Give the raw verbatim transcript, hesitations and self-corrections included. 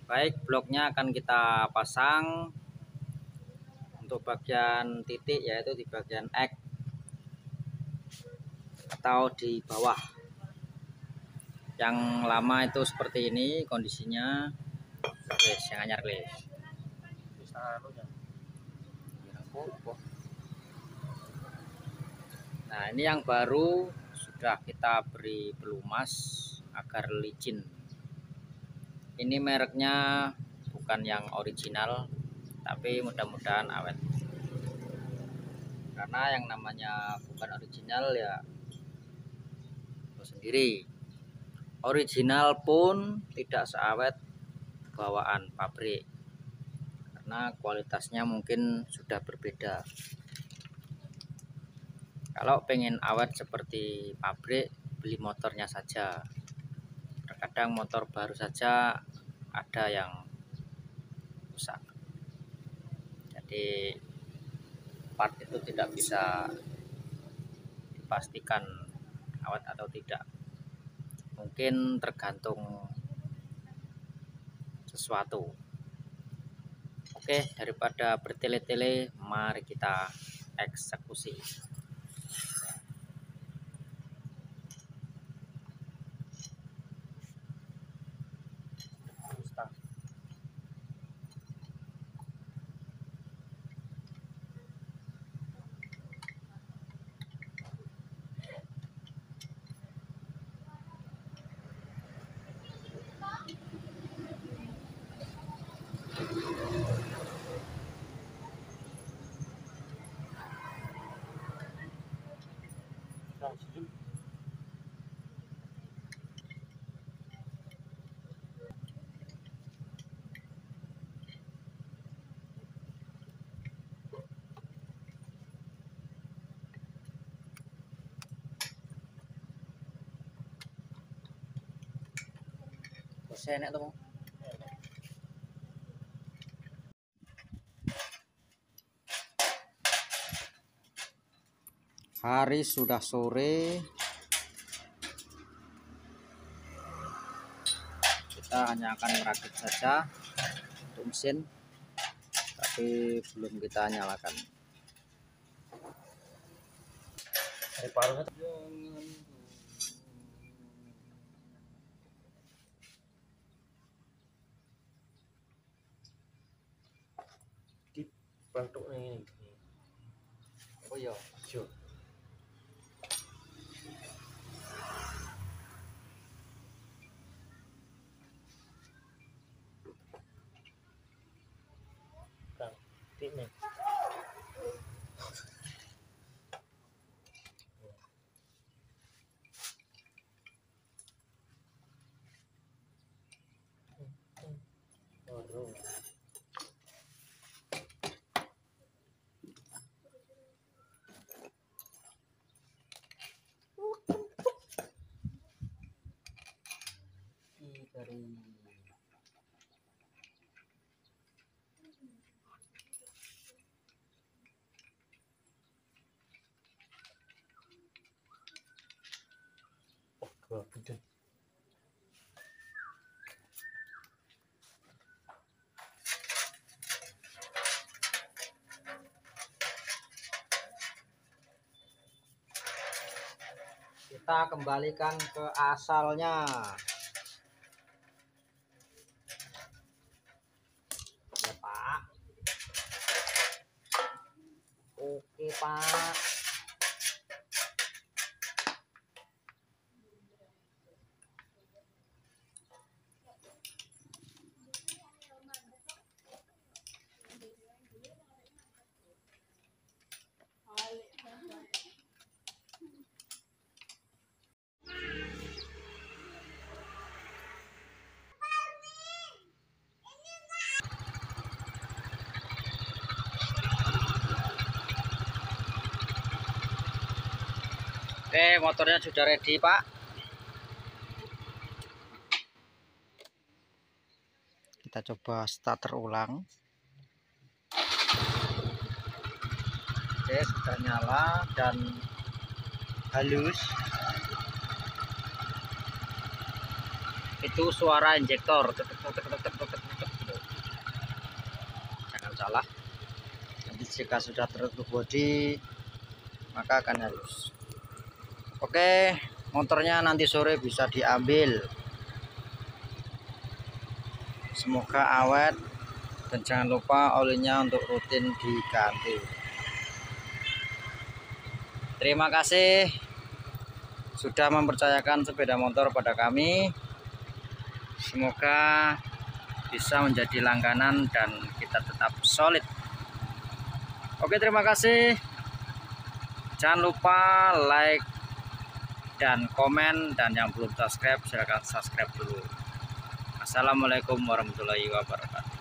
Baik, bloknya akan kita pasang untuk bagian titik, yaitu di bagian X atau di bawah. Yang lama itu seperti ini kondisinya. Guys, yang anyar guys. Nah, ini yang baru sudah kita beri pelumas agar licin. Ini mereknya bukan yang original, tapi mudah-mudahan awet. Karena yang namanya bukan original ya itu sendiri. Original pun tidak seawet bawaan pabrik, karena kualitasnya mungkin sudah berbeda. Kalau pengen awet seperti pabrik, beli motornya saja. Terkadang motor baru saja ada yang rusak, jadi part itu tidak bisa dipastikan awet atau tidak. Mungkin tergantung sesuatu. Oke, daripada bertele-tele, mari kita eksekusi. Enak tuh. Hari sudah sore, kita hanya akan merakit saja untuk mesin, tapi belum kita nyalakan. Bantuk nih. Oh iya, Sure. Kang, tik nih. Oh, dari oh, dua bidang. kita kembalikan ke asalnya. Ya Pak. Oke Pak. Oke, motornya sudah ready Pak. Kita coba starter ulang. Oke, sudah nyala dan halus. Itu suara injektor. salah. Nanti jika sudah tertutup bodi maka akan halus. Oke, motornya nanti sore bisa diambil. Semoga awet dan jangan lupa olinya untuk rutin diganti. Terima kasih sudah mempercayakan sepeda motor pada kami. Semoga bisa menjadi langganan dan kita tetap solid. Oke, terima kasih. Jangan lupa like dan komen, dan yang belum subscribe silahkan subscribe dulu. Assalamualaikum warahmatullahi wabarakatuh.